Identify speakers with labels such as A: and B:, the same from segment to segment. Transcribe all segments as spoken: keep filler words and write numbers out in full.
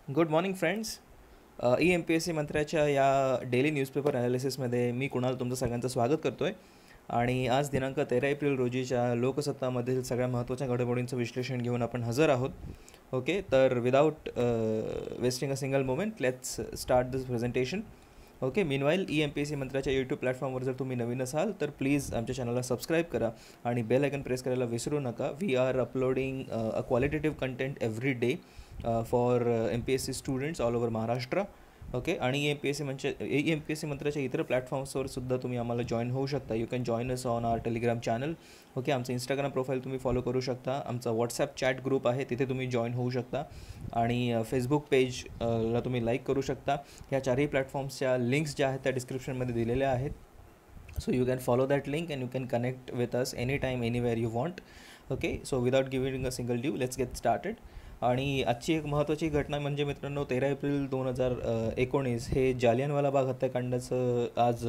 A: Good morning friends. E M P S C मंत्र्याच्या या daily newspaper ॲनालिसिसमध्ये मी कुणाल तुमचं सगळ्यांचं स्वागत करतो आहे. आणि आज दिनांक तेरा एप्रिल रोजीच्या लोकसत्तामधील सगळ्या महत्त्वाच्या घडामोडींचं विश्लेषण घेऊन आपण हजर आहोत. ओके, तर without wasting a single moment let's start this presentation. Okay, meanwhile E M P S C मंत्र्याच्या यूट्यूब प्लॅटफॉर्मवर जर तुम्ही नवीन असाल तर प्लीज आमच्या चॅनलला सबस्क्राईब करा आणि बेल आयकन प्रेस करायला विसरू नका. We are uploading a qualitative content every day for M P S C students all over Maharashtra. Okay, आणि एम पी एस सी म्हणजे एम पी एस सी मंत्र्याच्या इतर प्लॅटफॉर्म्सवर सुद्धा तुम्ही आम्हाला जॉईन होऊ शकता. You can join us on our Telegram channel. Okay, आमचं इंस्टाग्राम प्रोफाईल तुम्ही फॉलो करू शकता. आमचा व्हॉट्सॲप चॅट ग्रुप आहे, तिथे तुम्ही जॉईन होऊ शकता. आणि फेसबुक पेजला तुम्ही लाईक करू शकता. ह्या चारही प्लॅटफॉर्म्सच्या लिंक्स ज्या आहेत त्या डिस्क्रिप्शनमध्ये दिलेल्या आहेत. So you can follow that link and you can connect with us any time anywhere you want. Okay, so without giving a single due let's get started. आणि आजची एक महत्त्वाची घटना म्हणजे मित्रांनो, तेरा एप्रिल दोन हजार एकोणीस हे जालियनवाला बाग हत्याकांडाचं आज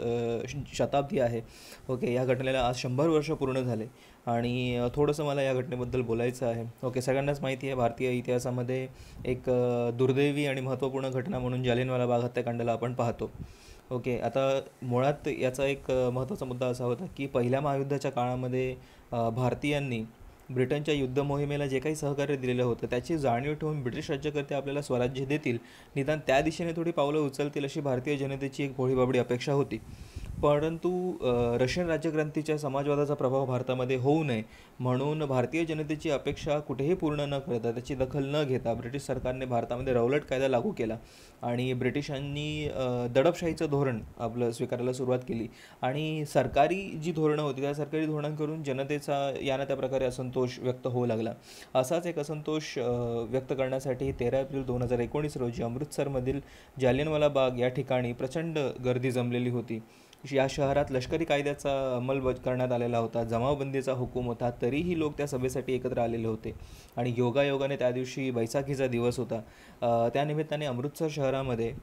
A: शताब्दी आहे. ओके, या घटनेला आज शंभर वर्ष पूर्ण झाले आणि थोडंसं मला या घटनेबद्दल बोलायचं आहे. ओके, सगळ्यांनाच माहिती आहे भारतीय इतिहासामध्ये एक दुर्दैवी आणि महत्त्वपूर्ण घटना म्हणून जालियनवाला बाग हत्याकांडाला आपण पाहतो. ओके, आता मुळात याचा एक महत्त्वाचा मुद्दा असा होता की पहिल्या महायुद्धाच्या काळामध्ये भारतीयांनी ब्रिटनच्या युद्ध मोहिमेला जे काही सहकार्य दिलेलं होतं त्याची जाणीव ठेवून ब्रिटिश राज्यकर्ते आपल्याला स्वराज्य देतील, निदान त्या दिशेने थोडी पावलं उचलतील अशी भारतीय जनतेची एक भोळीबाबडी अपेक्षा होती. परंतु रशियन राज्यक्रांतीच्या समाजवादाचा प्रभाव भारतामध्ये होऊ नये म्हणून भारतीय जनतेची अपेक्षा कुठेही पूर्ण न करता, त्याची दखल न घेता ब्रिटिश सरकारने भारतामध्ये रौलट कायदा लागू केला आणि ब्रिटिशांनी दडपशाहीचं धोरण आपलं स्वीकारायला सुरुवात केली. आणि सरकारी जी धोरणं होती त्या सरकारी धोरणांकरून जनतेचा याना त्या प्रकारे असंतोष व्यक्त होऊ लागला. असाच एक असंतोष व्यक्त करण्यासाठी तेरा एप्रिल दोन हजार एकोणीस रोजी अमृतसरमधील जालियनवाला बाग या ठिकाणी प्रचंड गर्दी जमलेली होती. या शहरात लष्करी कायद्याचा अंमल करण्यात आलेला होता, जमावबंदीचा हुकूम होता, तरीही लोक त्या सभेसाठी एकत्र आलेले होते. आणि योगायोगाने त्या दिवशी बैसाखीचा दिवस होता. त्यानिमित्ताने अमृतसर शहरामध्ये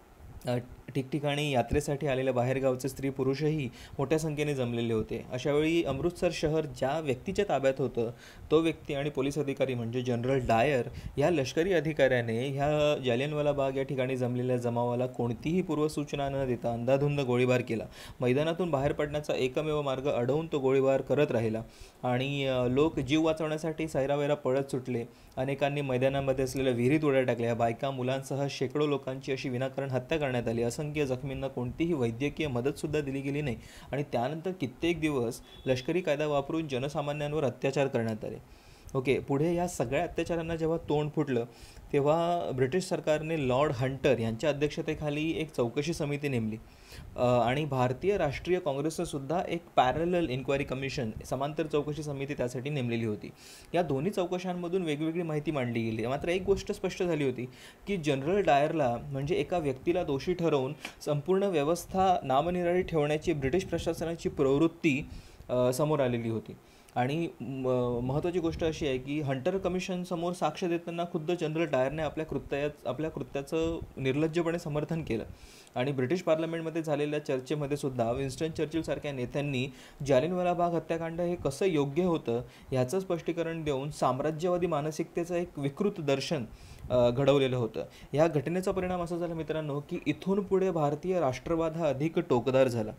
A: ठिकठिकाणी यात्रेसाठी आलेल्या बाहेरगावचे स्त्री पुरुषही मोठ्या संख्येने जमलेले होते. अशावेळी अमृतसर शहर ज्या व्यक्तीच्या ताब्यात होतं तो व्यक्ती आणि पोलीस अधिकारी म्हणजे जनरल डायर ह्या लष्करी अधिकाऱ्याने ह्या जालियनवाला बाग या ठिकाणी जमलेल्या जमावाला कोणतीही पूर्वसूचना न देता अंधाधुंद गोळीबार केला. मैदानातून बाहेर पडण्याचा एकमेव मार्ग अडवून तो गोळीबार करत राहिला आणि लोक जीव वाचवण्यासाठी सैरावैरा पळत सुटले. अनेकांनी मैदानामध्ये असलेल्या विहिरीत उड्या टाकल्या. बायका मुलांसह शेकडो लोकांची अशी विनाकारण हत्या करण्यात आली. असंख्य जखमींना कोणतीही वैद्यकीय मदतसुद्धा दिली गेली नाही आणि त्यानंतर कित्येक दिवस लष्करी कायदा वापरून जनसामान्यांवर अत्याचार करण्यात आले. ओके, पुढे या सगळ्या अत्याचारांना जेव्हा तोंड फुटलं तेव्हा ब्रिटिश सरकारने लॉर्ड हंटर यांच्या अध्यक्षतेखाली एक चौकशी समिती नेमली आणि भारतीय राष्ट्रीय काँग्रेसनंसुद्धा एक पॅरलल इन्क्वायरी कमिशन समांतर चौकशी समिती त्यासाठी नेमलेली होती. या दोन्ही चौकशांमधून वेगवेगळी माहिती मांडली गेली. मात्र एक गोष्ट स्पष्ट झाली होती की जनरल डायरला म्हणजे एका व्यक्तीला दोषी ठरवून संपूर्ण व्यवस्था नामनिराळी ठेवण्याची ब्रिटिश प्रशासनाची प्रवृत्ती समोर आलेली होती. आणि महत्त्वाची गोष्ट अशी आहे की हंटर कमिशनसमोर साक्ष देताना खुद्द जनरल डायरने आपल्या कृत्यात आपल्या कृत्याचं निर्लज्जपणे समर्थन केलं. आणि ब्रिटिश पार्लमेंटमध्ये झालेल्या चर्चेमध्ये सुद्धा विन्स्टन चर्चिलसारख्या नेत्यांनी जालियनवाला बाग हत्याकांड हे कसं योग्य होतं ह्याचं स्पष्टीकरण देऊन साम्राज्यवादी मानसिकतेचं एक विकृत दर्शन घडवलेलं होतं. ह्या घटनेचा परिणाम असा झाला मित्रांनो की इथून पुढे भारतीय राष्ट्रवाद हा अधिक टोकदार झाला.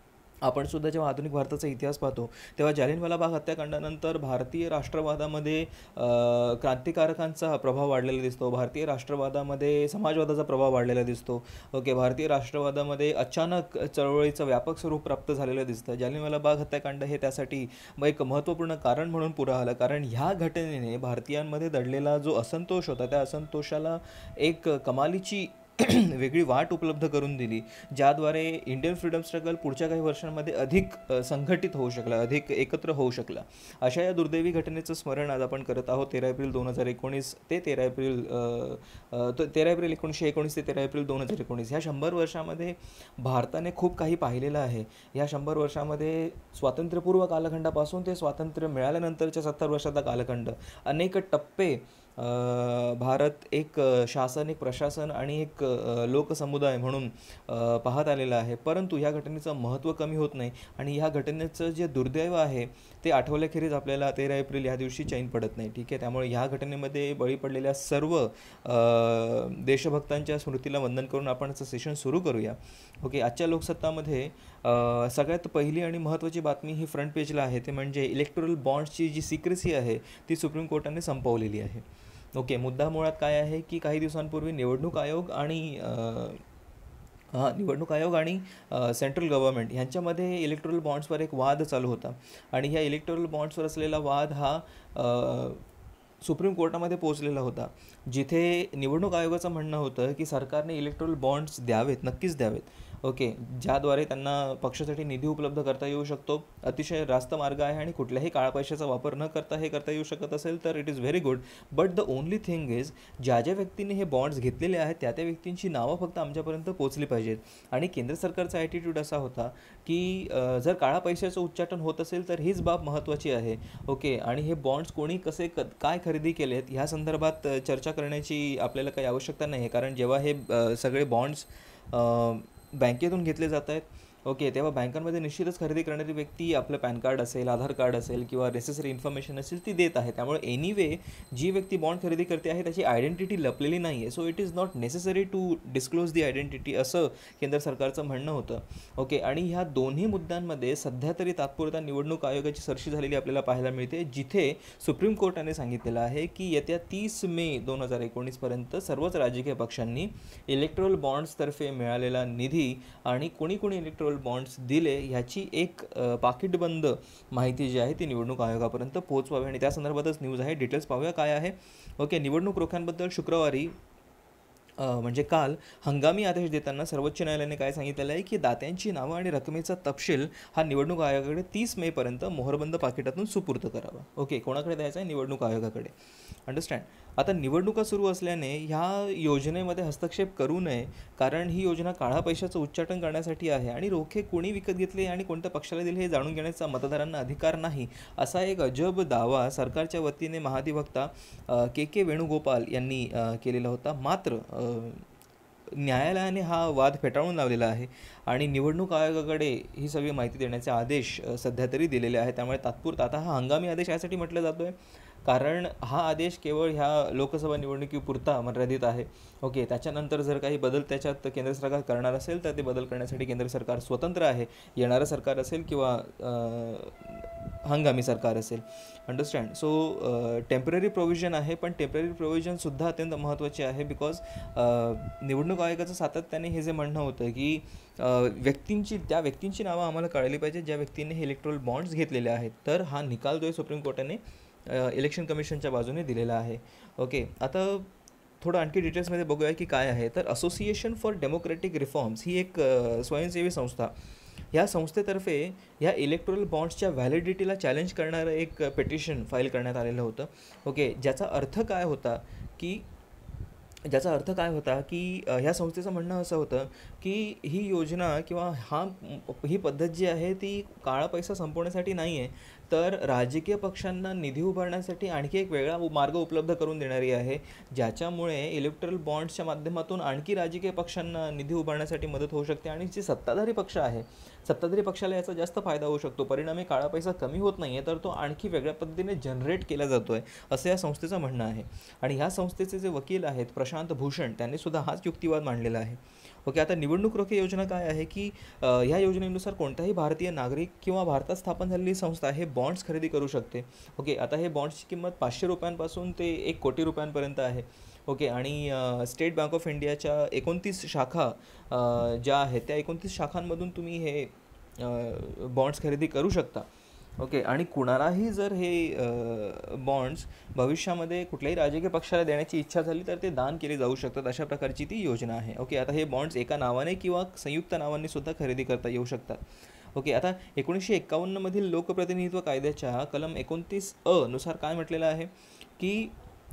A: आपण सुद्धा जेव्हा आधुनिक भारताचा इतिहास पाहतो तेव्हा जालियनवाला बाग हत्याकांडानंतर भारतीय राष्ट्रवादामध्ये क्रांतिकारकांचा प्रभाव वाढलेला दिसतो. भारतीय राष्ट्रवादामध्ये समाजवादाचा प्रभाव वाढलेला दिसतो. ओके, भारतीय राष्ट्रवादामध्ये अचानक चळवळीचं व्यापक स्वरूप प्राप्त झालेलं दिसतं. जालियनवाला बाग हत्याकांड हे त्यासाठी एक महत्त्वपूर्ण कारण म्हणून पुढं आलं, कारण ह्या घटनेने भारतीयांमध्ये दडलेला जो असंतोष होता त्या असंतोषाला एक कमालीची वेगळी वाट उपलब्ध करून दिली, ज्याद्वारे इंडियन फ्रीडम स्ट्रगल पुढच्या काही वर्षांमध्ये अधिक संघटित होऊ शकला, अधिक एकत्र होऊ शकला. अशा या दुर्दैवी घटनेचं स्मरण आज आपण करत आहोत. तेरा एप्रिल दोन हजार एकोणीस ते तेरा एप्रिल तेरा एप्रिल एकोणीसशे एकोणीस ते तेरा एप्रिल दोन हजार एकोणीस ह्या शंभर वर्षामध्ये भारताने खूप काही पाहिलेलं आहे. या शंभर वर्षामध्ये स्वातंत्र्यपूर्व कालखंडापासून ते स्वातंत्र्य मिळाल्यानंतरच्या सत्तर वर्षाचा कालखंड, अनेक टप्पे अ, भारत एक अ, शासन, एक प्रशासन आणि एक अ, लोकसमुदाय म्हणून अ, पाहत आलेला आहे. परंतु ह्या घटनेचं महत्त्व कमी होत नाही आणि ह्या घटनेचं जे दुर्दैव आहे ते आठवल्याखेरीज आपल्याला तेरा एप्रिल ह्या दिवशी चैन पडत नाही. ठीक आहे, त्यामुळे ह्या घटनेमध्ये बळी पडलेल्या सर्व अ, देशभक्तांच्या स्मृतीला वंदन करून आपण असं सेशन सुरू करूया. ओके, आजच्या लोकसत्तामध्ये अ, सगळ्यात पहिली आणि महत्त्वाची बातमी ही फ्रंट पेजला आहे, ते म्हणजे इलेक्टोरल बॉन्ड्सची जी सिक्रेसी आहे ती सुप्रीम कोर्टाने संपवलेली आहे. ओके, मुद्दा मुळात काय आहे की काही दिवसांपूर्वी निवडणूक आयोग आणि अ, हां, निवडणूक आयोग आणि सेंट्रल गव्हर्नमेंट ह्यांच्यामध्ये इलेक्टोरल बॉन्ड्सवर एक वाद चालू होता आणि ह्या इलेक्टोरल बॉन्ड्सवर असलेला वाद हा अ, सुप्रीम कोर्टामध्ये पोहोचलेला होता, जिथे निवडणूक आयोगाचं म्हणणं होतं की सरकारने इलेक्टोरल बॉन्ड्स द्यावेत, नक्कीच द्यावेत. ओके, ज्याद्वारे त्यांना पक्षासाठी निधी उपलब्ध करता येऊ शकतो. अतिशय रास्त मार्ग आहे आणि कुठल्याही काळा पैशाचा वापर न करता हे करता येऊ शकत असेल तर it is very good. But the only thing is, ज्या ज्या व्यक्तींनी हे बॉन्ड्स घेतलेले आहेत त्या त्या व्यक्तींची नावं फक्त आमच्यापर्यंत पोहोचली पाहिजेत. आणि केंद्र सरकारचा ॲटिट्यूड असा होता की अ, जर काळा पैशाचं उच्चाटन होत असेल तर हीच बाब महत्त्वाची आहे. ओके, आणि हे बॉन्ड्स कोणी कसे क काय खरेदी केलेत ह्या संदर्भात अ, चर्चा करण्याची आपल्याला काही आवश्यकता नाही आहे. कारण जेव्हा हे अ, सगळे बॉन्ड्स बँकेतून घेतले जात आहेत, ओके, तेव्हा बँकांमध्ये निश्चितच खरेदी करणारी व्यक्ती आपलं पॅन कार्ड असेल, आधार कार्ड असेल किंवा नेसेसरी इन्फॉर्मेशन असेल ती देत आहे. त्यामुळे एनिवे जी व्यक्ती बॉन्ड खरेदी करते आहे त्याची आयडेंटिटी लपलेली नाही आहे. So it is not necessary to disclose the identity, असं केंद्र सरकारचं म्हणणं होतं. ओके, आणि ह्या दोन्ही मुद्द्यांमध्ये सध्या तरी तात्पुरता निवडणूक आयोगाची सरशी झालेली आपल्याला पाहायला मिळते, जिथे सुप्रीम कोर्टाने सांगितलेलं आहे की येत्या तीस मे दोन हजार एकोणीसपर्यंत सर्वच राजकीय पक्षांनी इलेक्ट्रोल बॉन्ड्सतर्फे मिळालेला निधी आणि कोणी कोणी इलेक्ट्रोल बॉन्ड्स दिले ह्याची एक अ, पाकिटबंद माहिती जी आहे ती निवडणूक आयोगापर्यंत पोहोचवावी. आणि त्या संदर्भातच न्यूज आहे, डिटेल्स पाहूया काय आहे. ओके, निवडणूक रोख्यांबद्दल शुक्रवारी अ, म्हणजे काल हंगामी आदेश देताना सर्वोच्च न्यायालयाने काय सांगितलेलं आहे की दात्यांची नावं आणि रकमेचा तपशील हा निवडणूक आयोगाकडे तीस मेपर्यंत मोहरबंद पाकिटातून सुपूर्द करावा. ओके, कोणाकडे द्यायचा आहे? निवडणूक आयोगाकडे. अंडरस्टँड. आता निवडणुका सुरू असल्याने ह्या योजनेमध्ये हस्तक्षेप करू नये, कारण ही योजना काळा पैशाचं उच्चाटन करण्यासाठी आहे आणि रोखे कोणी विकत घेतले आणि कोणत्या पक्षाला दिले हे जाणून घेण्याचा मतदारांना अधिकार नाही, असा एक अजब दावा सरकारच्या वतीने महाधिवक्ता अ, के के वेणुगोपाल यांनी अ, केलेला होता. मात्र अ, न्यायालयाने हा वाद फेटाळून लावलेला आहे आणि निवडणूक आयोगाकडे ही सगळी माहिती देण्याचे आदेश अ, सध्या तरी दिलेले आहे. त्यामुळे तात्पुरता आता हा हंगामी आदेश यासाठी म्हटलं जातो आहे कारण हा आदेश केवळ ह्या लोकसभा निवडणुकीपुरता मर्यादित आहे. ओके, त्याच्यानंतर जर काही बदल त्याच्यात केंद्र सरकार करणार असेल तर ते बदल करण्यासाठी केंद्र सरकार स्वतंत्र आहे. येणारं सरकार असेल किंवा अ, हंगामी सरकार असेल. अंडरस्टँड. सो टेम्पररी प्रोव्हिजन आहे, पण टेम्पररी प्रोव्हिजनसुद्धा अत्यंत महत्त्वाची आहे. बिकॉज निवडणूक आयोगाचं सातत्याने हे जे म्हणणं होतं की अ, व्यक्तींची त्या व्यक्तींची नावं आम्हाला कळली पाहिजे ज्या व्यक्तींनी हे इलेक्ट्रोल बॉन्ड्स घेतलेले आहेत. तर हा निकाल जो आहे सुप्रीम कोर्टाने इलेक्शन कमिशनच्या बाजूने दिलेला आहे. ओके, आता थोडं आणखी डिटेल्समध्ये बघूया की काय आहे. तर असोसिएशन फॉर डेमोक्रॅटिक रिफॉर्म्स ही एक अ, स्वयंसेवी संस्था, ह्या संस्थेतर्फे ह्या इलेक्ट्रोल बॉन्ड्सच्या व्हॅलिडिटीला चॅलेंज करणारं एक पेटिशन फाईल करण्यात आलेलं होतं. ओके, ज्याचा अर्थ काय होता की ज्याचा अर्थ काय होता की अ, ह्या संस्थेचं म्हणणं असं होतं की ही योजना किंवा हा ही पद्धत जी आहे ती काळा पैसा संपवण्यासाठी नाही आहे, तर राजकीय पक्षांना निधी उभारण्यासाठी आणखी एक वेगळा उ- मार्ग उपलब्ध करून देणारी आहे, ज्याच्यामुळे इलेक्ट्रल बॉन्ड्सच्या माध्यमातून आणखी राजकीय पक्षांना निधी उभारण्यासाठी मदत होऊ शकते आणि जे सत्ताधारी पक्ष आहे सत्ताधारी पक्षाला याचा जास्त फायदा होऊ शकतो. परिणामी काळा पैसा कमी होत नाही आहे, तर तो आणखी वेगळ्या पद्धतीने जनरेट केला जातो आहे, असं या संस्थेचं म्हणणं आहे. आणि ह्या संस्थेचे जे वकील आहेत प्रशांत भूषण, त्यांनी सुद्धा हाच युक्तिवाद मांडलेला आहे. ओके, आता निवडणूक रोखे योजना काय आहे की अ, ह्या योजनेनुसार कोणताही भारतीय नागरिक किंवा भारतात स्थापन झालेली संस्था हे बॉन्ड्स खरेदी करू शकते. ओके, आता हे बॉन्ड्सची किंमत पाचशे रुपयांपासून ते एक कोटी रुपयांपर्यंत आहे. ओके, आणि अ, स्टेट बँक ऑफ इंडियाच्या एकोणतीस शाखा अ, ज्या आहेत त्या एकोणतीस शाखांमधून तुम्ही हे बॉन्ड्स खरेदी करू शकता. ओके, आणि कुणालाही जर हे बॉन्ड्स भविष्यामध्ये कुठल्याही राजकीय पक्षाला देण्याची इच्छा झाली तर ते दान केले जाऊ शकतात, अशा प्रकारची ती योजना आहे. ओके, आता हे बॉन्ड्स एका नावाने किंवा संयुक्त नावाने सुद्धा खरेदी करता येऊ शकतात. ओके, आता एकोणीसशे एक्कावन्नमधील लोकप्रतिनिधित्व कायद्याच्या कलम एकोणतीस अ नुसार काय म्हटलेलं आहे की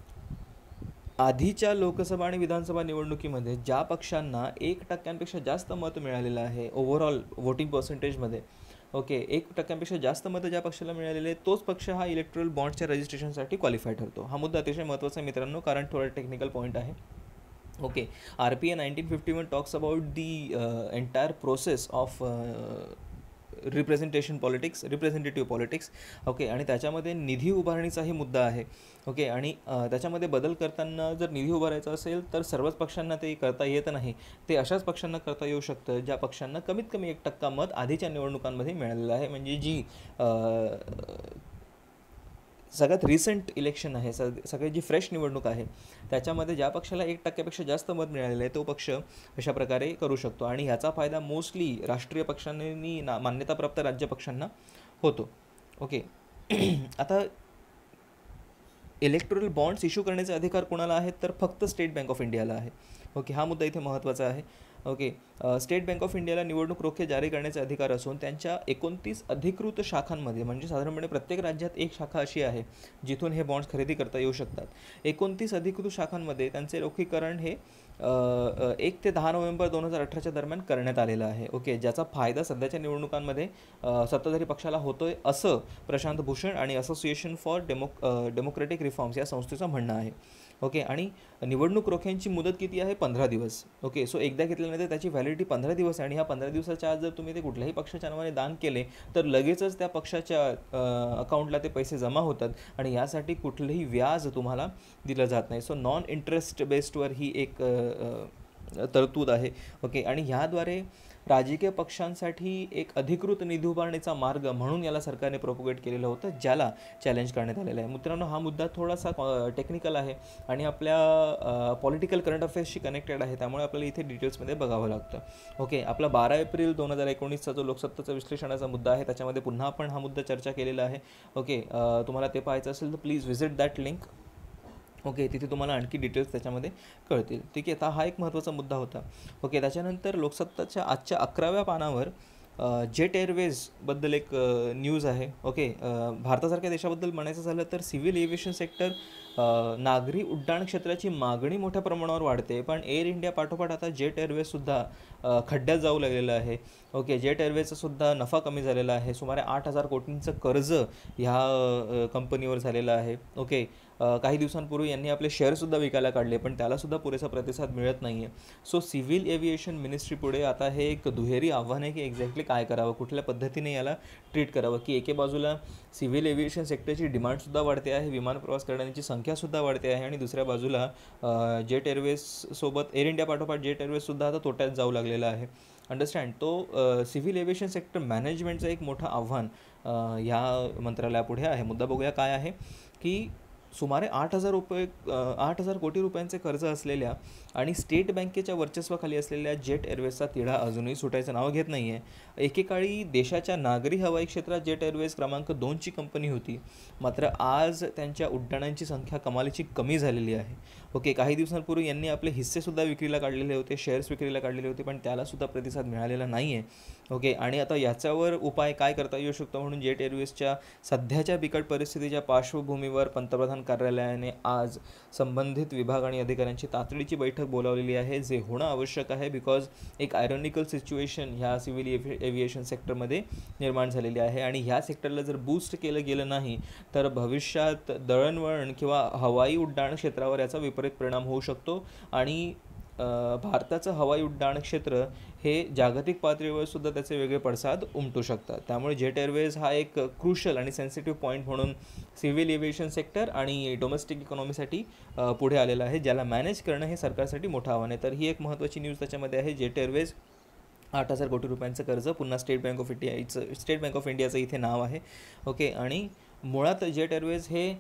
A: आधीच्या लोकसभा आणि विधानसभा निवडणुकीमध्ये ज्या पक्षांना एक टक्क्यांपेक्षा जास्त मत मिळालेलं आहे ओव्हरऑल वोटिंग पर्सेंटेजमध्ये, ओके, एक टक्क्यांपेक्षा जास्त मतं ज्या पक्षाला मिळालेले तोच पक्ष हा इलेक्ट्रल बॉन्ड्सच्या रजिस्ट्रेशनसाठी क्वालिफाय ठरतो. हा मुद्दा अतिशय महत्त्वाचा आहे मित्रांनो, कारण थोडा टेक्निकल पॉईंट आहे. Okay, R P A nineteen fifty one talks about the entire process of representation politics representative politics. Okay, आणि त्याच्यामध्ये निधी उभारणीचाही मुद्दा आहे. ओके, आणि त्याच्यामध्ये बदल करताना जर निधी उभारायचा असेल तर सर्वच पक्षांना ते करता येत नाही. ते अशाच पक्षांना करता येऊ शकतं ज्या पक्षांना कमीत कमी एक टक्का मत आधीच्या निवडणुकांमध्ये मिळालेलं आहे. म्हणजे जी सगळ्यात रिसेंट इलेक्शन आहे, स सगळी जी फ्रेश निवडणूक आहे त्याच्यामध्ये ज्या पक्षाला एक टक्क्यापेक्षा जास्त मत मिळालेलं आहे तो पक्ष अशा प्रकारे करू शकतो. आणि ह्याचा फायदा मोस्टली राष्ट्रीय पक्षांनी ना मान्यताप्राप्त राज्य पक्षांना होतो. ओके, आता इलेक्टोरल बॉन्ड्स इश्यू करण्याचे अधिकार कोणाला आहेत तर फक्त स्टेट बँक ऑफ इंडियाला आहे. ओके, हा मुद्दा इथे महत्त्वाचा आहे. ओके, स्टेट बँक ऑफ इंडियाला निवडणूक रोखे जारी करण्याचे अधिकार असून त्यांच्या एकोणतीस अधिकृत शाखांमध्ये, म्हणजे साधारणपणे प्रत्येक राज्यात एक शाखा अशी आहे जिथून हे बॉन्ड्स खरेदी करता येऊ शकतात. एकोणतीस अधिकृत शाखांमध्ये त्यांचे रोखीकरण हे एक ते दहा नोव्हेंबर दोन हजार अठराच्या दरम्यान करण्यात आलेलं आहे. ओके, ज्याचा फायदा सध्याच्या निवडणुकांमध्ये सत्ताधारी पक्षाला होतोय असं प्रशांत भूषण आणि असोसिएशन फॉर डेमोक डेमोक्रेटिक रिफॉर्म्स या संस्थेचं म्हणणं आहे. ओके, आणि निवडणूक रोख्यांची मुदत किती आहे? पंधरा दिवस. ओके, सो एकदा घेतल्यानंतर त्याची व्हॅलिडिटी पंधरा दिवस आहे आणि ह्या पंधरा दिवसाच्या आत जर तुम्ही ते कुठल्याही पक्षाच्या नावाने दान केले तर लगेचच त्या पक्षाच्या अकाउंटला ते पैसे जमा होतात आणि यासाठी कुठलंही व्याज तुम्हाला दिलं जात नाही. सो नॉन इंटरेस्ट बेस्डवर ही एक तरतूद आहे. ओके, आणि ह्याद्वारे राजकीय पक्षांसाठी एक अधिकृत निधी उभारणीचा मार्ग म्हणून याला सरकारने प्रोपोगेट केलेलं होतं, ज्याला चॅलेंज करण्यात आलेलं आहे. मित्रांनो, हा मुद्दा थोडासा टेक्निकल आहे आणि आपल्या पॉलिटिकल करंट अफेअर्सशी कनेक्टेड आहे, त्यामुळे आपल्याला इथे डिटेल्समध्ये बघावं लागतं. ओके, आपला बारा एप्रिल दोन हजार एकोणीसचा जो लोकसत्ताचा विश्लेषणाचा मुद्दा आहे त्याच्यामध्ये पुन्हा आपण हा मुद्दा चर्चा केलेला आहे. ओके, तुम्हाला ते पाहायचं असेल तर please visit that link. Okay, तिथे तुम्हाला आणखी डिटेल्स त्याच्यामध्ये कळतील. ठीक आहे, आता हा एक महत्त्वाचा मुद्दा होता. ओके, त्याच्यानंतर लोकसत्ताच्या आजच्या अकराव्या पानावर जेट एअरवेजबद्दल एक न्यूज आहे. ओके, भारतासारख्या देशाबद्दल म्हणायचं झालं तर सिव्हिल एव्हिएशन सेक्टर नागरी उड्डाण क्षेत्राची मागणी मोठ्या प्रमाणावर वाढते, पण एअर इंडिया पाठोपाठ आता जेट एअरवेजसुद्धा खड्ड्यात जाऊ लागलेलं आहे. ओके, जेट एअरवेजचा सुद्धा नफा कमी झालेला आहे. सुमारे आठ हजार कोटींचं कर्ज ह्या कंपनीवर झालेलं आहे. ओके, काही दिवसांपूर्वी यांनी आपले शेअरसुद्धा विकायला काढले, पण त्यालासुद्धा पुरेसा प्रतिसाद मिळत नाही आहे. सो सिव्हिल एव्हिएशन मिनिस्ट्रीपुढे आता हे एक दुहेरी आव्हान आहे की एक्झॅक्टली काय करावं, कुठल्या पद्धतीने याला ट्रीट करावं. की एके बाजूला सिव्हिल एव्हिएशन सेक्टरची डिमांडसुद्धा वाढते आहे, विमान प्रवास करण्याची संख्यासुद्धा वाढते आहे, आणि दुसऱ्या बाजूला जेट एअरवेजसोबत एअर इंडिया पाठोपाठ जेट एअरवेजसुद्धा आता तोट्यात जाऊ लागलेला आहे. अंडरस्टँड, तो सिव्हिल एव्हिएशन सेक्टर मॅनेजमेंटचं एक मोठं आव्हान ह्या मंत्रालयापुढे आहे. मुद्दा बघूया काय आहे की सुमारे आठ हजार रुपये आठ हजार कोटी रुपयांचे कर्ज असलेल्या आणि स्टेट बँकेच्या वर्चस्वाखाली असलेल्या जेट एअरवेजचा तिढा अजूनही सुटायचं नाव घेत नाही आहे. एकेकाळी देशाच्या नागरी हवाई क्षेत्रात जेट एअरवेज क्रमांक दोनची कंपनी होती, मात्र आज त्यांच्या उड्डाणांची संख्या कमालीची कमी झालेली आहे. ओके, काही दिवसांपूर्वी यांनी आपले हिस्सेसुद्धा विक्रीला काढलेले होते, शेअर्स विक्रीला काढलेले होते, पण त्यालासुद्धा प्रतिसाद मिळालेला नाही आहे. ओके, आणि आता याच्यावर उपाय काय करता येऊ शकतो म्हणून जेट एअरवेजच्या सध्याच्या बिकट परिस्थितीच्या पार्श्वभूमीवर पंतप्रधान कार्यालयाने आज संबंधित विभाग आणि अधिकाऱ्यांची तातडीची बैठक बोलावलेली आहे, जे होणं आवश्यक आहे. बिकॉज एक आयरॉनिकल सिच्युएशन ह्या सिव्हिल एव्हिएशन सेक्टरमध्ये निर्माण झालेली आहे आणि ह्या सेक्टरला जर बूस्ट केलं गेलं नाही तर भविष्यात दळणवळण किंवा हवाई उड्डाण क्षेत्रावर याचा विपरीत परिणाम होऊ शकतो आणि भारताचं हवाई उड्डाण क्षेत्र हे जागतिक पातळीवर सुद्धा त्याचे वेगळे पडसाद उमटू शकतात. त्यामुळे जेट एअरवेज हा एक क्रुशल आणि सेन्सिटिव्ह पॉईंट म्हणून सिव्हिल एव्हिएशन सेक्टर आणि डोमेस्टिक इकॉनॉमीसाठी पुढे आलेलं आहे, ज्याला मॅनेज करणं हे सरकारसाठी मोठं आव्हान आहे. तर ही एक महत्त्वाची न्यूज त्याच्यामध्ये आहे. जेट एअरवेज आठ हजार कोटी रुपयांचं कर्ज, पुन्हा स्टेट बँक ऑफ इंडियाचं स्टेट बँक ऑफ इंडियाचं इथे नाव आहे. ओके, आणि मुळात जेट एअरवेज हे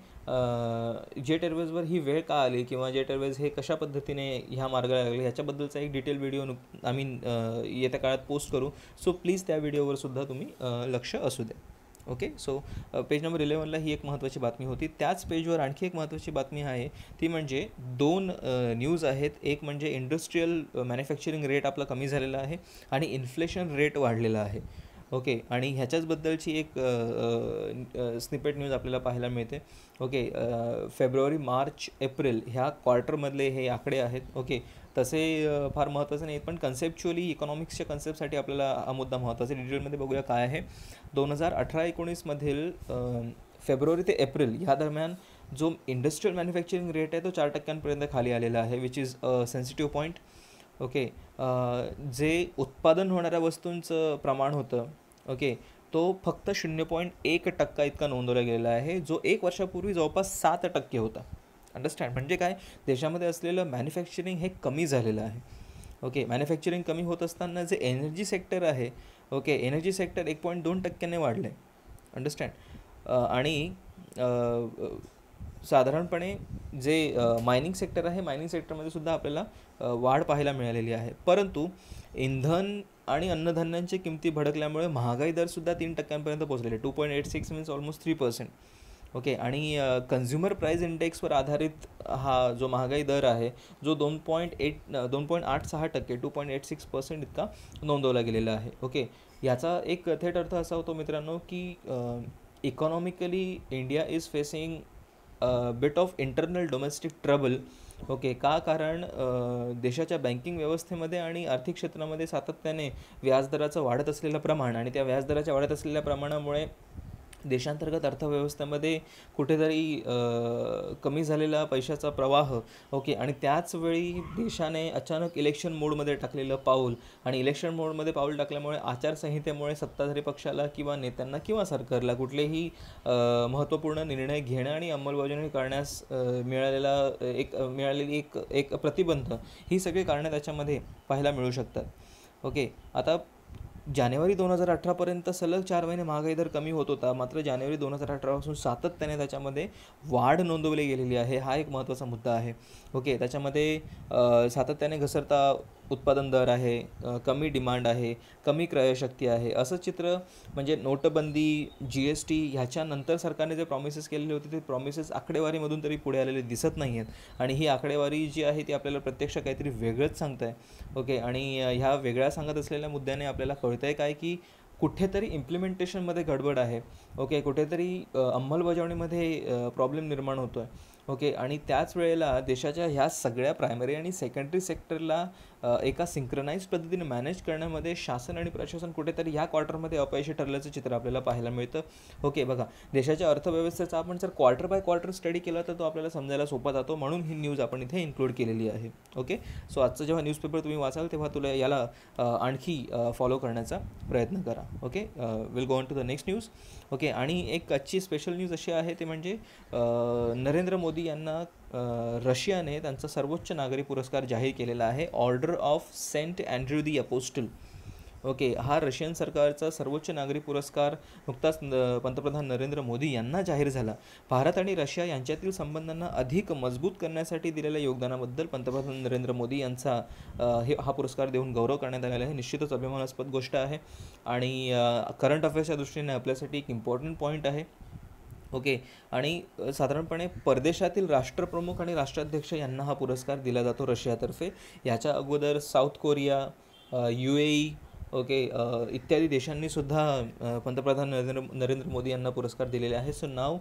A: जेट एअरवेजवर ही वेळ का आली किंवा जेट एअरवेज हे कशा पद्धतीने ह्या मार्गाला लागले ह्याच्याबद्दलचा एक डिटेल व्हिडिओ आय मीन येत्या काळात पोस्ट करू. सो प्लीज त्या व्हिडिओवर सुद्धा तुम्ही लक्ष असू द्या. ओके, सो पेज नंबर इलेवनला ही एक महत्त्वाची बातमी होती. त्याच पेजवर आणखी एक महत्त्वाची बातमी आहे, ती म्हणजे दोन न्यूज आहेत. एक म्हणजे इंडस्ट्रीयल मॅन्युफॅक्चरिंग रेट आपला कमी झालेला आहे आणि इन्फ्लेशन रेट वाढलेला आहे. ओके, आणि ह्याच्याचबद्दलची एक स्निपेट न्यूज आपल्याला पाहायला मिळते. ओके, अ, फेब्रुवारी मार्च एप्रिल ह्या क्वार्टरमधले हे आकडे आहेत. ओके, तसे अ, फार महत्त्वाचे नाहीत, पण कन्सेप्च्युअली इकॉनॉमिक्सच्या कन्सेप्टसाठी आपल्याला हा मुद्दा महत्त्वाचा आहे. डिटेलमध्ये बघूया काय आहे. दोन हजार अठरा एकोणीसमधील फेब्रुवारी ते एप्रिल ह्या दरम्यान जो इंडस्ट्रियल मॅन्युफॅक्चरिंग रेट आहे तो चार टक्क्यांपर्यंत खाली आलेला आहे, which is a sensitive point. Okay, जे उत्पादन होणाऱ्या वस्तूंचं प्रमाण होतं, ओके, तो फक्त शून्य पॉईंट एक टक्का इतका नोंदवला गेलेला आहे, जो एक वर्षापूर्वी जवळपास सात टक्के होता. अंडरस्टँड? म्हणजे काय, देशामध्ये असलेलं मॅन्युफॅक्चरिंग हे कमी झालेलं आहे. ओके, मॅन्युफॅक्चरिंग कमी होत असताना जे एनर्जी सेक्टर आहे, ओके, एनर्जी सेक्टर एक पॉईंट दोन टक्क्याने वाढलं आहे. अंडरस्टँड? आणि साधारणपणे जे मायनिंग सेक्टर आहे, मायनिंग सेक्टरमध्ये सुद्धा आपल्याला वाढ पाहायला मिळालेली आहे. परंतु इंधन आणि अन्नधान्यांच्या किमती भडकल्यामुळे महागाई दरसुद्धा तीन टक्क्यांपर्यंत पोहोचलेले, two point eight six means almost three percent. Okay, आणि कन्झ्युमर प्राईस इंडेक्सवर आधारित हा जो महागाई दर आहे, जो दोन पॉईंट एट दोन पॉईंट आठ सहा टक्के two point eight six percent इतका नोंदवला गेलेला आहे. ओके, याचा एक थेट अर्थ असा होतो मित्रांनो की economically India is facing bit of internal domestic trouble. Okay, का, कारण देशाच्या बँकिंग व्यवस्थेमध्ये आणि आर्थिक क्षेत्रामध्ये सातत्याने व्याजदराचं वाढत असलेलं प्रमाण आणि त्या व्याजदराच्या वाढत असलेल्या प्रमाणामुळे देशांतर्गत अर्थव्यवस्थेमध्ये कुठेतरी कमी झालेला पैशाचा प्रवाह. ओके, आणि त्याचवेळी देशाने अचानक इलेक्शन मोडमध्ये टाकलेलं पाऊल, आणि इलेक्शन मोडमध्ये पाऊल टाकल्यामुळे आचारसंहितेमुळे सत्ताधारी पक्षाला किंवा नेत्यांना किंवा सरकारला कुठलेही महत्त्वपूर्ण निर्णय घेणं आणि अंमलबजावणी करण्यास मिळालेला एक मिळालेली एक एक प्रतिबंध, ही सगळी कारणे त्याच्यामध्ये पाहायला मिळू शकतात. ओके, आता जानेवारी दोन हजार अठरापर्यंत सलग चार महिने महागाई दर कमी होत होता, मात्र जानेवारी दोन हजार अठरापासून सातत्याने त्याच्यामध्ये वाढ नोंदवली गेलेली आहे. हा एक महत्त्वाचा मुद्दा आहे. ओके, त्याच्यामध्ये सातत्याने घसरता उत्पादन दर आहे, कमी डिमांड आहे, कमी क्रयशक्ती आहे, असं चित्र. म्हणजे नोटबंदी, जी एस टी ह्याच्यानंतर सरकारने जे प्रॉमिसेस केलेले होते ते प्रॉमिसेस आकडेवारीमधून तरी पुढे आलेले दिसत नाही आहेत, आणि ही आकडेवारी जी आहे ती आपल्याला प्रत्यक्ष काहीतरी वेगळंच सांगत आहे. ओके, आणि ह्या वेगळ्या सांगत असलेल्या मुद्द्याने आपल्याला कळतं आहे काय की कुठेतरी इम्प्लिमेंटेशनमध्ये गडबड आहे. ओके, कुठेतरी अंमलबजावणीमध्ये प्रॉब्लेम निर्माण होतो आहे. ओके, आणि त्याच वेळेला देशाच्या ह्या सगळ्या प्रायमरी आणि सेकंडरी सेक्टरला एका सिंक्रोनाइज पद्धतीने मॅनेज करण्यामध्ये शासन आणि प्रशासन कुठेतरी ह्या क्वार्टरमध्ये अपयशी ठरल्याचं चित्र आपल्याला पाहायला मिळतं. ओके, बघा, देशाच्या अर्थव्यवस्थेचा आपण जर क्वार्टर बाय क्वार्टर स्टडी केला तर तो आपल्याला समजायला सोपा जातो, म्हणून ही न्यूज आपण इथे इन्क्लूड केलेली आहे. ओके, सो आजचं जेव्हा न्यूजपेपर तुम्ही वाचाल तेव्हा तुला याला आणखी फॉलो करण्याचा प्रयत्न करा. Okay, will go on to the next news. Okay, आणि एक आजची स्पेशल न्यूज अशी आहे ते म्हणजे नरेंद्र मोदी यांना रशियाने त्यांचा सर्वोच्च नागरी पुरस्कार जाहीर केलेला आहे, Order of Saint Andrew the Apostle. Okay, हा रशियन सरकारचा सर्वोच्च नागरी पुरस्कार नुकताच पंतप्रधान नरेंद्र मोदी यांना जाहीर झाला. भारत आणि रशिया यांच्यातील संबंधांना अधिक मजबूत करण्यासाठी दिलेल्या योगदानाबद्दल पंतप्रधान नरेंद्र मोदी यांचा हे हा पुरस्कार देऊन गौरव करण्यात आलेला आहे. निश्चितच अभिमानास्पद गोष्ट आहे, आणि करंट अफेअर्सच्या दृष्टीने आपल्यासाठी एक इम्पॉर्टंट पॉईंट आहे. ओके, आणि साधारणपणे परदेशातील राष्ट्रप्रमुख आणि राष्ट्राध्यक्ष यांना हा पुरस्कार दिला जातो रशियातर्फे. याच्या अगोदर South Korea, U A E, okay, इत्यादी देशांनीसुद्धा पंतप्रधान नरेंद्र नरेंद्र मोदी यांना पुरस्कार दिलेले आहे. So now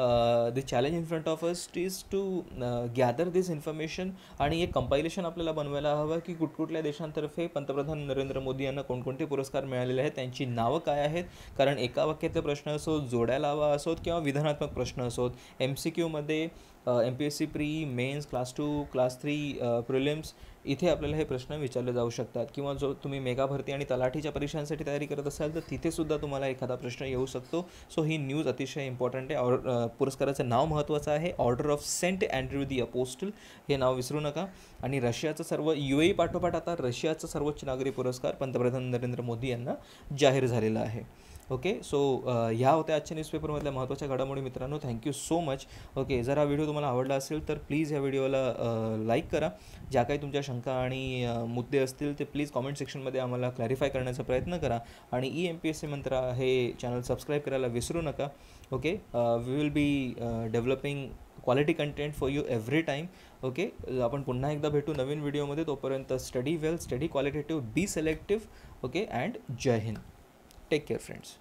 A: the challenge in front of us is to gather this information, आणि एक कंपायलेशन आपल्याला बनवायला हवं की कुठकुठल्या देशांतर्फे पंतप्रधान नरेंद्र मोदी यांना कोणकोणते पुरस्कार मिळालेले आहेत, त्यांची नावं काय आहेत. कारण एका वाक्यातले प्रश्न असोत, जोड्या लावा असोत, किंवा विधानात्मक प्रश्न असोत, एम सी क्यूमध्ये M P S C pre, mains, class two, class three, prelims, इथे आपल्याला हे प्रश्न विचारले जाऊ शकतात. किंवा जो तुम्ही मेगा भरती आणि तलाठीच्या परीक्षांसाठी तयारी करत असाल तर तिथेसुद्धा तुम्हाला एखादा प्रश्न येऊ शकतो. सो ही न्यूज अतिशय इम्पॉर्टंट आहे. और पुरस्काराचं नाव महत्त्वाचं आहे, Order of Saint Andrew the Apostle, हे नाव विसरू नका. आणि रशियाचं सर्व यू ए पाठोपाठ आता रशियाचा सर्वोच्च नागरी पुरस्कार पंतप्रधान नरेंद्र मोदी यांना जाहीर झालेला आहे. ओके, सो ह्या होत्या आजच्या न्यूजपेपरमधल्या महत्त्वाच्या घडामोडी मित्रांनो. Thank you so much. ओके, जर हा व्हिडिओ तुम्हाला आवडला असेल तर प्लीज ह्या व्हिडिओला लाईक करा. ज्या काही तुमच्या शंका आणि मुद्दे असतील ते प्लीज कॉमेंट सेक्शनमध्ये आम्हाला क्लॅरिफाय करण्याचा प्रयत्न करा. आणि E M P S C Mantra हे चॅनल सबस्क्राईब करायला विसरू नका. Okay, we will be developing quality content for you every time. Okay, आपण पुन्हा एकदा भेटू नवीन व्हिडिओमध्ये. तोपर्यंत study well, study qualitative, be selective. Okay, and Jai Hind. Take care friends.